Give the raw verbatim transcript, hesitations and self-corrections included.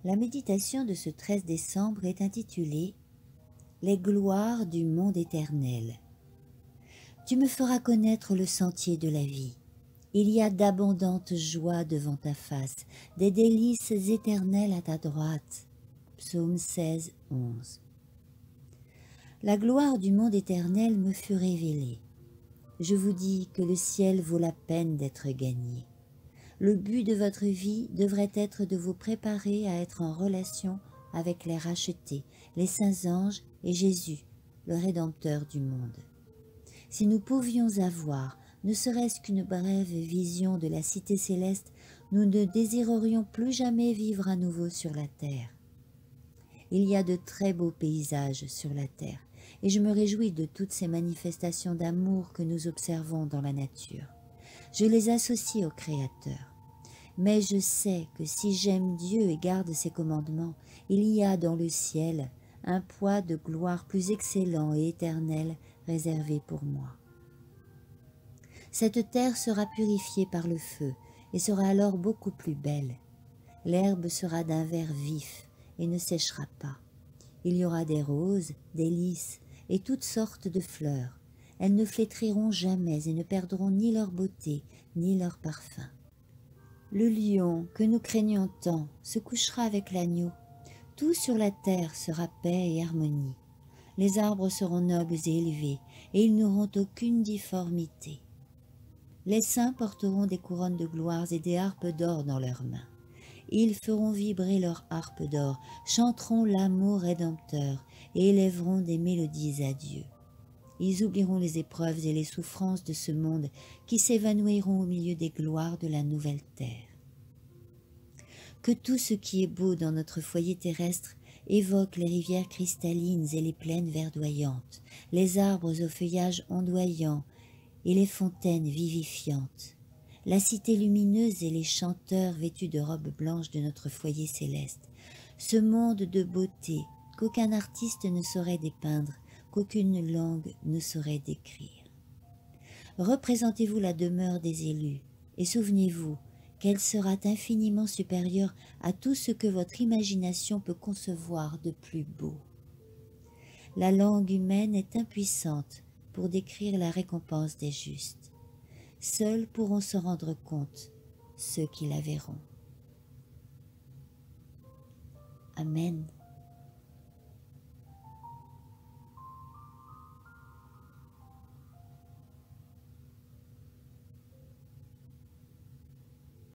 La méditation de ce treize décembre est intitulée « Les gloires du monde éternel ». Tu me feras connaître le sentier de la vie. Il y a d'abondantes joies devant ta face, des délices éternelles à ta droite. Psaume seize, onze. La gloire du monde éternel me fut révélée. Je vous dis que le ciel vaut la peine d'être gagné. Le but de votre vie devrait être de vous préparer à être en relation avec les rachetés, les saints anges et Jésus, le Rédempteur du monde. Si nous pouvions avoir, ne serait-ce qu'une brève vision de la cité céleste, nous ne désirerions plus jamais vivre à nouveau sur la terre. Il y a de très beaux paysages sur la terre, et je me réjouis de toutes ces manifestations d'amour que nous observons dans la nature. Je les associe au Créateur. Mais je sais que si j'aime Dieu et garde ses commandements, il y a dans le ciel un poids de gloire plus excellent et éternel réservé pour moi. Cette terre sera purifiée par le feu et sera alors beaucoup plus belle. L'herbe sera d'un vert vif et ne séchera pas. Il y aura des roses, des lys et toutes sortes de fleurs. Elles ne flétriront jamais et ne perdront ni leur beauté ni leur parfum. Le lion que nous craignons tant se couchera avec l'agneau. Tout sur la terre sera paix et harmonie. Les arbres seront nobles et élevés, et ils n'auront aucune difformité. Les saints porteront des couronnes de gloire et des harpes d'or dans leurs mains. Ils feront vibrer leurs harpes d'or, chanteront l'amour rédempteur et élèveront des mélodies à Dieu. Ils oublieront les épreuves et les souffrances de ce monde qui s'évanouiront au milieu des gloires de la nouvelle terre. Que tout ce qui est beau dans notre foyer terrestre évoque les rivières cristallines et les plaines verdoyantes, les arbres au feuillage ondoyant et les fontaines vivifiantes, la cité lumineuse et les chanteurs vêtus de robes blanches de notre foyer céleste, ce monde de beauté qu'aucun artiste ne saurait dépeindre, qu'aucune langue ne saurait décrire. Représentez-vous la demeure des élus et souvenez-vous qu'elle sera infiniment supérieure à tout ce que votre imagination peut concevoir de plus beau. La langue humaine est impuissante pour décrire la récompense des justes. Seuls pourront se rendre compte ceux qui la verront. Amen.